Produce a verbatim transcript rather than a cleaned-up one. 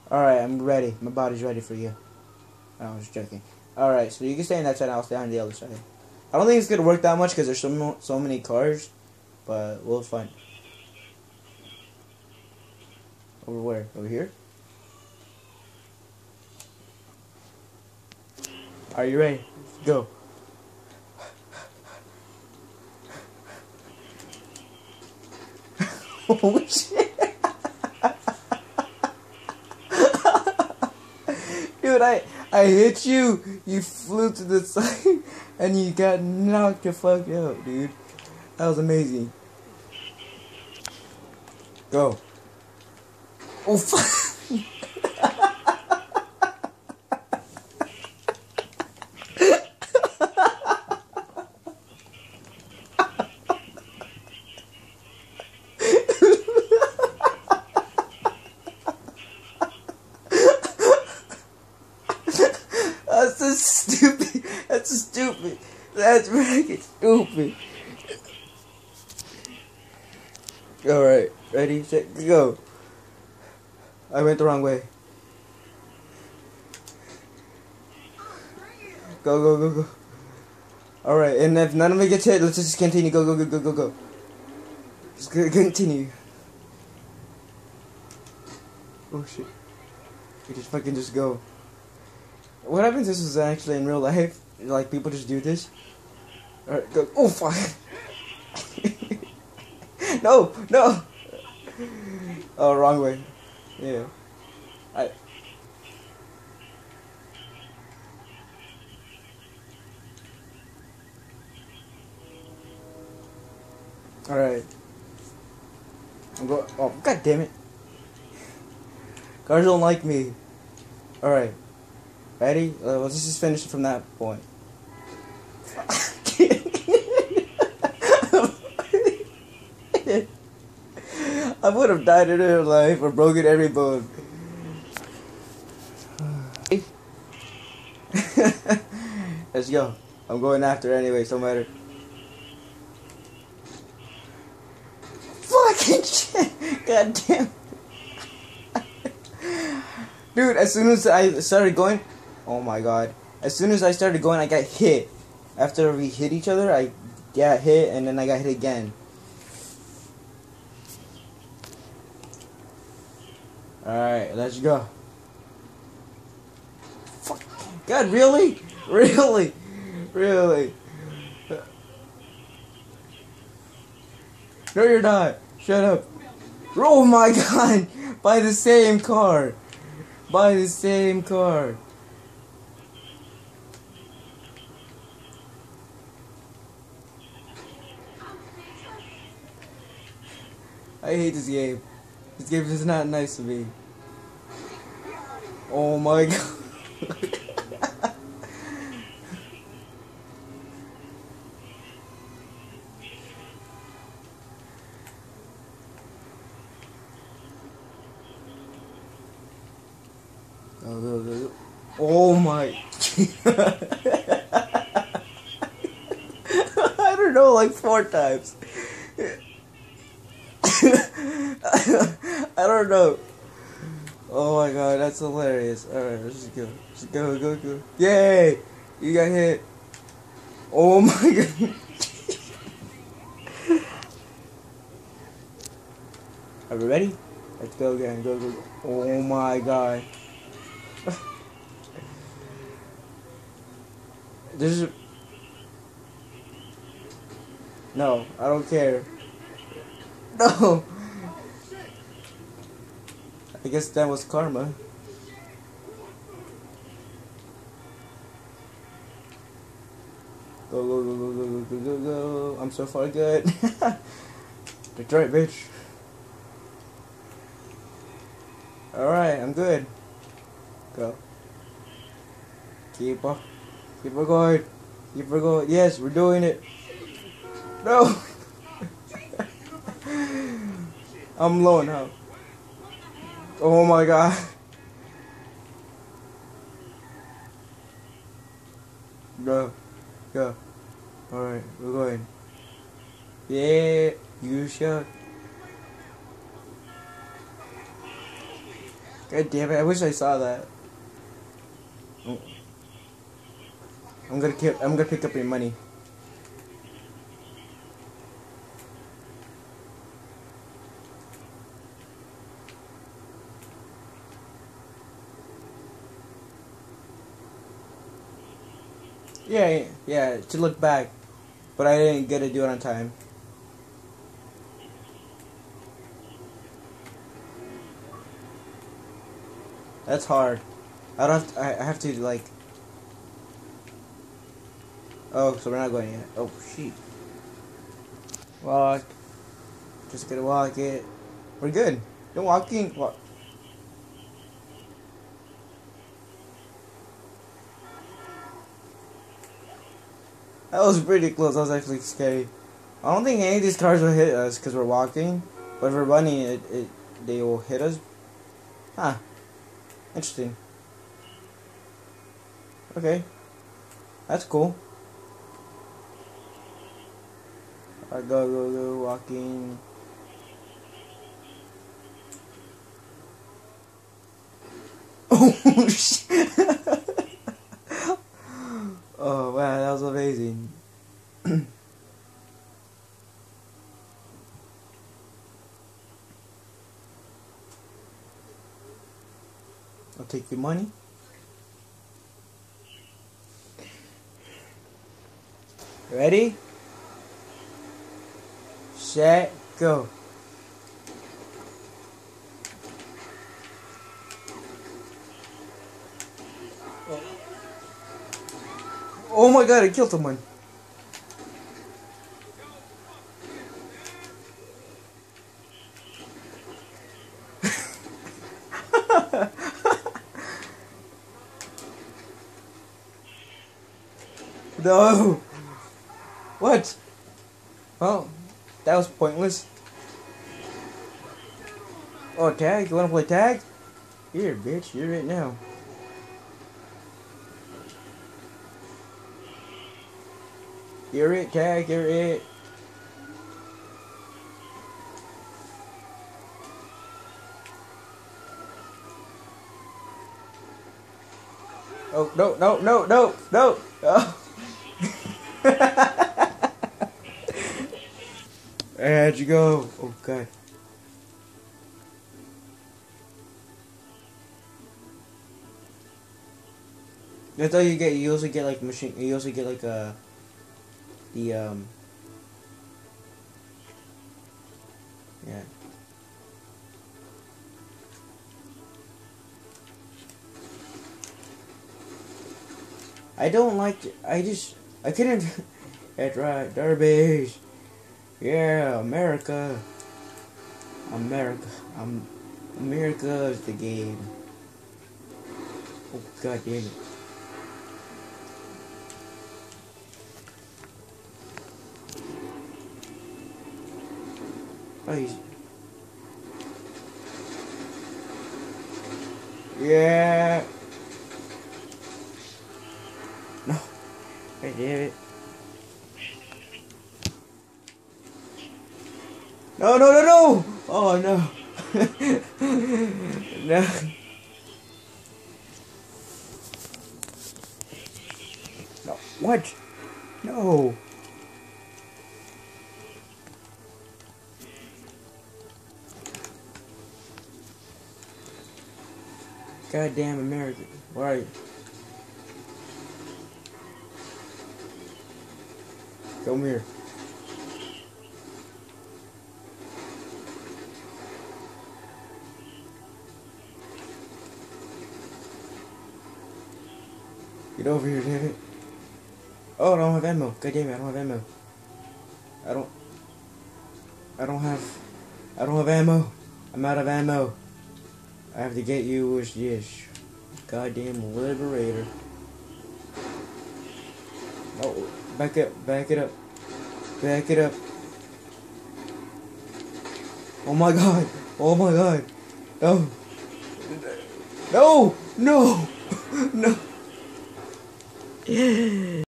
Alright, I'm ready. My body's ready for you. No, I was joking. Alright, so you can stay on that side and I'll stay on the other side. I don't think it's going to work that much because there's so, mo so many cars. But we'll find. Over where? Over here? Are you ready? Go. Oh shit. Dude, I I hit you. You flew to the side and you got knocked the fuck out, dude. That was amazing. Go. Oh fuck. That's so stupid. That's stupid. That's freaking stupid. Alright, ready, set, go. I went the wrong way. Go, go, go, go. Alright, and if none of it gets hit, let's just continue. Go, go, go, go, go, go. Just continue. Oh shit. We just fucking just go. What happens if this is actually in real life? Like, people just do this? Alright, go. Oh, fuck. No, no. Oh, wrong way. Yeah. I. Alright. I'm going. Oh, god damn it. Cars don't like me. Alright. Ready? Uh, let's just finish it from that point. I would have died in real life or broken every bone. Let's go. I'm going after anyway, so matter. Fucking shit! God damn. Dude, as soon as I started going, oh my god. As soon as I started going, I got hit. After we hit each other, I got hit and then I got hit again. Alright, let's go. Fuck. God, really? Really? Really? No, you're not. Shut up. Oh my god! By the same car. By the same car. I hate this game. This game is not nice to me. Oh my god. Go, go, go, go. Oh my. I don't know, like four times. I don't know. Oh my god, that's hilarious. Alright, let's just go. Just go, go, go. Yay! You got hit. Oh my god. Are we ready? Let's go again. Go, go, go. Oh my god. This is. No, I don't care. No! I guess that was karma. Go, go, go, go, go, go, go, go, go. I'm so far good. Detroit, bitch. Alright, I'm good. Go. Keep on. Keep on going. Keep on going. Yes, we're doing it. No! I'm low now. Oh my god. Go. Go. Alright, we're going. Yeah, you shot. God damn it! I wish I saw that. I'm gonna keep. I'm gonna pick up your money. Yeah, yeah, to look back, but I didn't get to do it on time. That's hard. I don't have to, I I have to like. Oh, so we're not going yet. Oh shit. Walk. Just gonna walk it. We're good. You're walking. Walk. That was pretty close. That was actually scary. I don't think any of these cars will hit us because we're walking. But if we're running, it, it they will hit us. Huh. Interesting. Okay. That's cool. I go, go, go, walking. Oh, shit. Oh, wow, that was amazing. I'll take your money. Ready? Set, go. Oh my god, I killed someone. No. What? Well, that was pointless. Oh, tag? You wanna play tag? Here, bitch, you're it now. You're it, tag, you're it. Oh, no, no, no, no, no, no. How'd you go? Oh, God. That's all you get. You also get like machine. You also get like a the um. Yeah. I don't like. To, I just. I couldn't. That's right, derbies. Yeah, America. America. Um, America is the game. Oh, God damn it. Oh, he's... Yeah. No. I did it. No, no, no, no! Oh, no. No. No. What? No. Goddamn America. Where are you? Come here. Get over here, damn it. Oh, I don't have ammo. God damn it, I don't have ammo. I don't... I don't have... I don't have ammo. I'm out of ammo. I have to get you with this goddamn liberator. Oh, back up, back it up. Back it up. Oh my god. Oh my god. No. No. No. No.